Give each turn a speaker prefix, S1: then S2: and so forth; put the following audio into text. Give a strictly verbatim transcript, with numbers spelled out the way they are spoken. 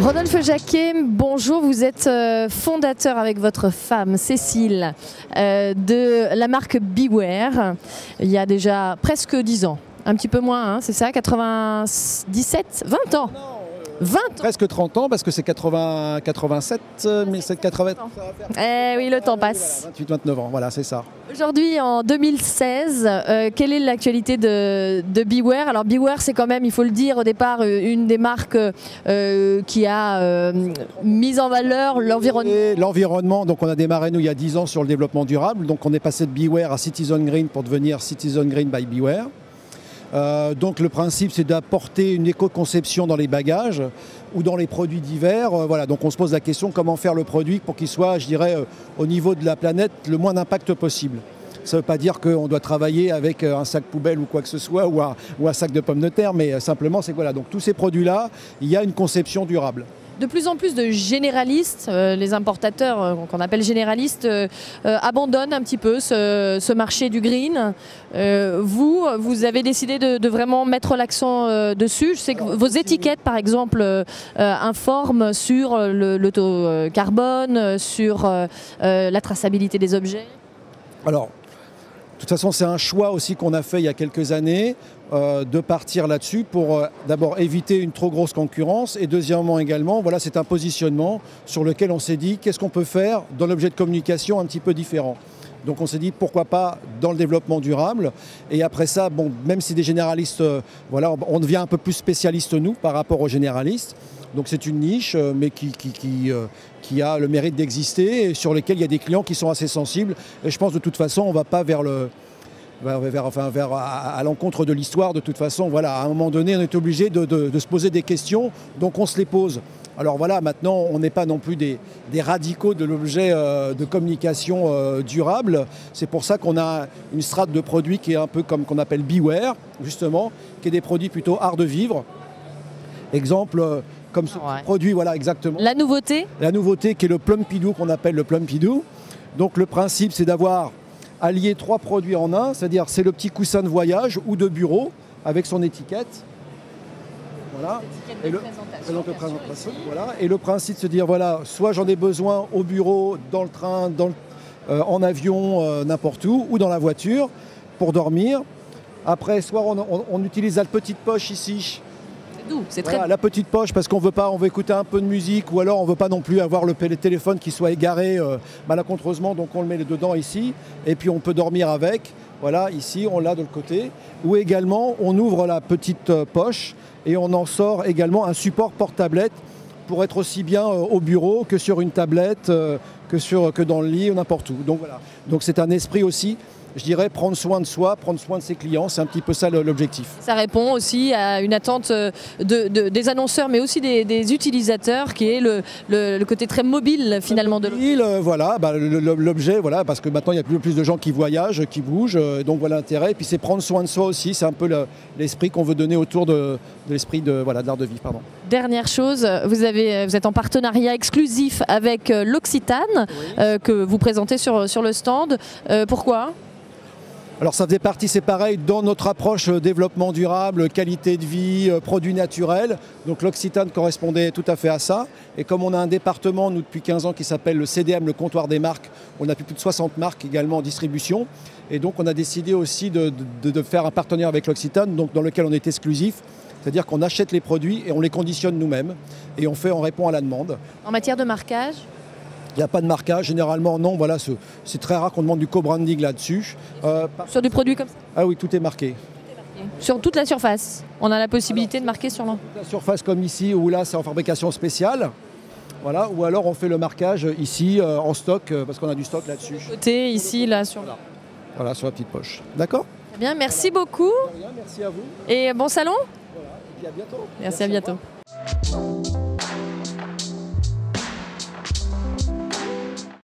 S1: Rodolphe Jacquet, bonjour, vous êtes fondateur avec votre femme Cécile euh, de la marque Beware il y a déjà presque dix ans, un petit peu moins, hein, c'est ça, quatre-vingt-dix-sept, vingt ans. vingt ans.
S2: Presque trente ans parce que c'est quatre-vingts, quatre-vingt-sept, mais c'est quatre-vingts.
S1: Eh oui, le temps passe.
S2: Voilà, vingt-huit vingt-neuf ans, voilà, c'est ça.
S1: Aujourd'hui, en deux mille seize, euh, quelle est l'actualité de, de Beware? Alors Beware, c'est quand même, il faut le dire, au départ, une des marques euh, qui a euh, mis en valeur l'environnement.
S2: L'environnement, donc on a démarré nous il y a dix ans sur le développement durable, donc on est passé de Beware à Citizen Green pour devenir Citizen Green by Beware. Euh, donc le principe c'est d'apporter une éco-conception dans les bagages ou dans les produits divers. Euh, voilà, donc on se pose la question comment faire le produit pour qu'il soit, je dirais, euh, au niveau de la planète, le moins d'impact possible. Ça ne veut pas dire qu'on doit travailler avec un sac poubelle ou quoi que ce soit, ou un, ou un sac de pommes de terre, mais simplement c'est que voilà, donc tous ces produits-là, il y a une conception durable.
S1: De plus en plus de généralistes, euh, les importateurs euh, qu'on appelle généralistes, euh, euh, abandonnent un petit peu ce, ce marché du green. Euh, vous, vous avez décidé de, de vraiment mettre l'accent euh, dessus. Je sais que vos étiquettes, par exemple, euh, informent sur le, le taux carbone, sur euh, euh, la traçabilité des objets.
S2: Alors, de toute façon, c'est un choix aussi qu'on a fait il y a quelques années euh, de partir là-dessus pour euh, d'abord éviter une trop grosse concurrence et deuxièmement également, voilà, c'est un positionnement sur lequel on s'est dit qu'est-ce qu'on peut faire dans l'objet de communication un petit peu différent. Donc on s'est dit pourquoi pas dans le développement durable et après ça, bon, même si des généralistes, euh, voilà, on devient un peu plus spécialiste nous par rapport aux généralistes. Donc c'est une niche, euh, mais qui, qui, qui, euh, qui a le mérite d'exister et sur lesquels il y a des clients qui sont assez sensibles. Et je pense de toute façon, on ne va pas vers le, vers, vers, enfin, vers, à, à l'encontre de l'histoire. De toute façon, voilà, à un moment donné, on est obligé de, de, de se poser des questions, donc on se les pose. Alors voilà, maintenant, on n'est pas non plus des, des radicaux de l'objet euh, de communication euh, durable. C'est pour ça qu'on a une strate de produits qui est un peu comme qu'on appelle Beware, justement, qui est des produits plutôt art de vivre. Exemple, euh, comme ce ouais. produit, voilà, exactement.
S1: La nouveauté
S2: La nouveauté qui est le Plumpidou, qu'on appelle le Plumpidou. Donc le principe, c'est d'avoir allié trois produits en un, c'est-à-dire c'est le petit coussin de voyage ou de bureau avec son étiquette. Voilà.
S1: Et le,
S2: présentation, voilà. Et le principe, c'est de dire, voilà, soit j'en ai besoin au bureau, dans le train, dans le, euh, en avion, euh, n'importe où, ou dans la voiture, pour dormir. Après, soit on, on, on utilise la petite poche ici.
S1: C'est
S2: voilà,
S1: très...
S2: la petite poche parce qu'on veut pas, on veut écouter un peu de musique ou alors on veut pas non plus avoir le téléphone qui soit égaré euh, malencontreusement, donc on le met dedans ici et puis on peut dormir avec. Voilà, ici on l'a de le côté. Ou également on ouvre la petite euh, poche et on en sort également un support porte-tablette pour être aussi bien euh, au bureau que sur une tablette, euh, que, sur, que dans le lit ou n'importe où. Donc voilà, donc c'est un esprit aussi. Je dirais prendre soin de soi, prendre soin de ses clients, c'est un petit peu ça l'objectif.
S1: Ça répond aussi à une attente de, de, des annonceurs, mais aussi des, des utilisateurs, qui est le, le, le côté très mobile finalement de
S2: l'objet. Euh, voilà, bah, l'objet, voilà, parce que maintenant il y a plus, plus de gens qui voyagent, qui bougent, euh, donc voilà l'intérêt. Et puis c'est prendre soin de soi aussi, c'est un peu l'esprit qu'on veut donner autour de, de l'esprit de voilà, d'art de vivre. Pardon.
S1: Dernière chose, vous, avez, vous êtes en partenariat exclusif avec l'Occitane, oui. euh, que vous présentez sur, sur le stand. Euh, pourquoi ?
S2: Alors ça faisait partie, c'est pareil, dans notre approche développement durable, qualité de vie, produits naturels. Donc l'Occitane correspondait tout à fait à ça. Et comme on a un département, nous, depuis quinze ans, qui s'appelle le C D M, le comptoir des marques, on a plus de soixante marques également en distribution. Et donc on a décidé aussi de, de, de faire un partenariat avec l'Occitane, donc dans lequel on est exclusif. C'est-à-dire qu'on achète les produits et on les conditionne nous-mêmes. Et on fait, on répond à la demande.
S1: En matière de marquage ?
S2: Il n'y a pas de marquage, généralement non, voilà, c'est très rare qu'on demande du co-branding là-dessus.
S1: Euh, sur du produit comme ça ?
S2: Ah oui, tout est marqué.
S1: Sur toute la surface, on a la possibilité alors, de marquer sur l'en...
S2: La surface comme ici, ou là c'est en fabrication spéciale. Voilà, ou alors on fait le marquage ici euh, en stock, euh, parce qu'on a du stock là-dessus.
S1: Côté, ici, là, sur...
S2: Voilà, voilà sur la petite poche. D'accord ?
S1: Très bien, merci beaucoup.
S2: Rien, merci à vous.
S1: Et bon salon ?
S2: Voilà, et puis à bientôt.
S1: Merci, merci à bientôt.